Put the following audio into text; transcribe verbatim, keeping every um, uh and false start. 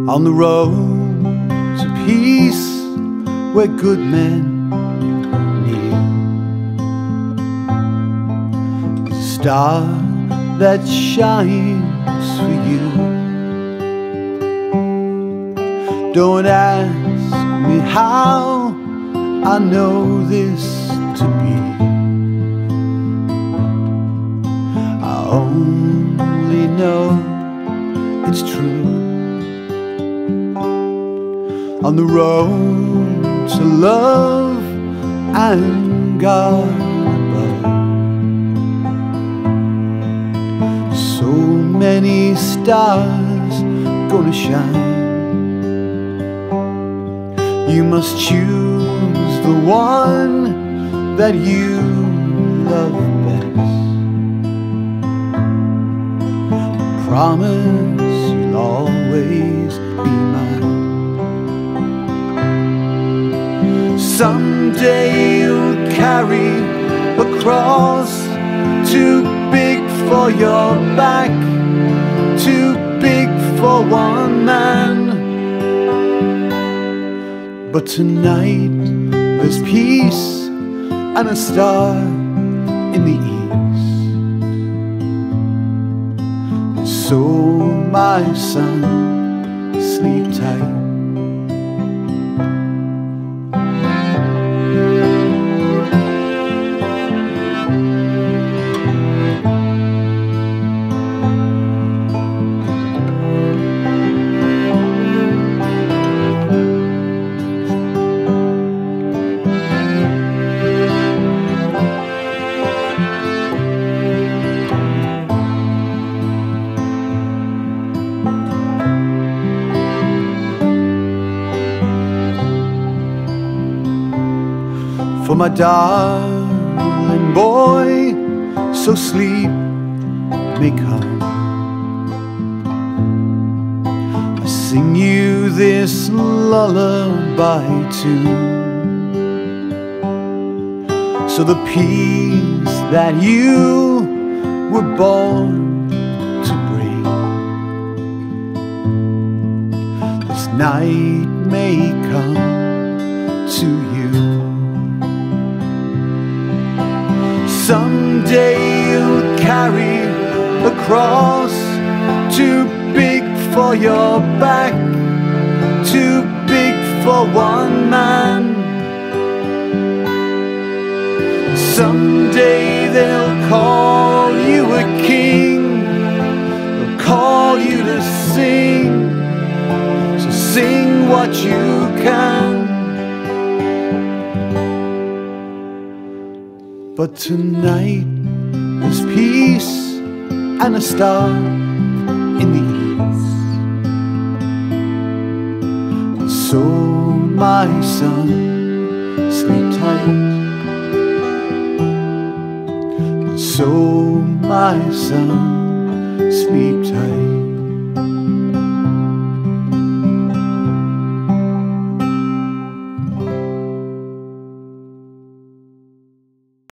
On the road to peace, where good men kneel, the star that shines for you. Don't ask me how I know this to be. I only know it's true. On the road to love and God above, so many stars gonna shine. You must choose the one that you love best. I promise you'll always be mine. Someday you'll carry a cross too big for your back, too big for one man. But tonight there's peace and a star in the east. So my son, sleep tight. For my darling boy, so sleep may come. I sing you this lullaby too, so the peace that you were born to bring this night may come to you. Someday you'll carry a cross too big for your back, too big for one man. Someday they'll call you a king, they'll call you to sing, so sing what you can. But tonight there's peace and a star in the east. So my son, sleep tight. So my son, sleep tight.